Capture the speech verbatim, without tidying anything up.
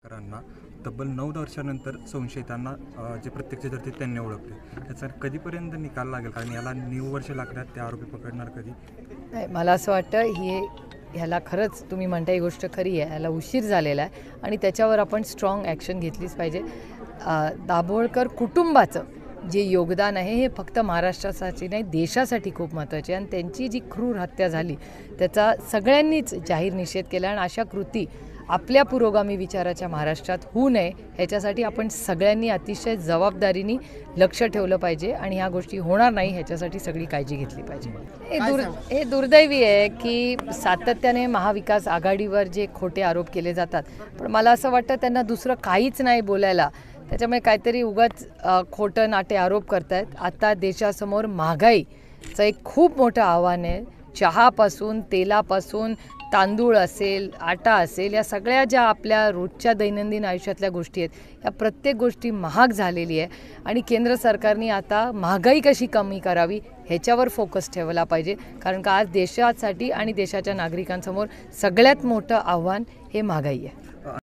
करांना तब्बल नऊ वर्षानंतर संशयितांना अ, जे प्रत्यक्षदर्शी त्यांनी ओळखले, त्याचा कधीपर्यंत निकाल लागेल? कारण याला नऊ वर्ष लागतात, ते आरोपी पकडणार कधी? नाही, मला असं वाटतं ही ह्याला खरंच तुम्ही म्हणता ही गोष्ट खरी आहे, ह्याला उशीर झालेला आहे आणि त्याच्यावर आपण स्ट्रॉंग ॲक्शन घेतलीच पाहिजे. अ, दाभोळकर कुटुंबाचं जे योगदान आहे हे फक्त महाराष्ट्रासाठी नाही, देशासाठी खूप महत्त्वाचे आहे आणि त्यांची जी क्रूर हत्या झाली त्याचा सगळ्यांनीच जाहीर निषेध केला आणि अशा कृती आपल्या पुरोगामी विचाराच्या महाराष्ट्रात होऊ नये ह्याच्यासाठी आपण सगळ्यांनी अतिशय जबाबदारीने लक्ष ठेवलं पाहिजे आणि ह्या गोष्टी होणार नाही ह्याच्यासाठी सगळी काळजी घेतली पाहिजे. हे दुर हे दुर्दैवी आहे की सातत्याने महाविकास आघाडीवर जे खोटे आरोप केले जातात, पण मला असं वाटतं त्यांना दुसरं काहीच नाही बोलायला, त्याच्यामुळे काहीतरी उगाच खोटं नाटे आरोप करतायत. आता देशासमोर महागाईचं एक खूप मोठं आव्हान आहे. चहापासून तेलापासून तांदूळ असेल, आटा असेल, या सगळ्या ज्या आपल्या रोजच्या दैनंदिन आयुष्यातल्या गोष्टी आहेत या प्रत्येक गोष्टी महाग झालेली आहे आणि केंद्र सरकारने आता महागाई कशी कमी करावी ह्याच्यावर फोकस ठेवला पाहिजे. कारण का आज देशासाठी आणि देशाच्या नागरिकांसमोर सगळ्यात मोठं आव्हान हे महागाई आहे.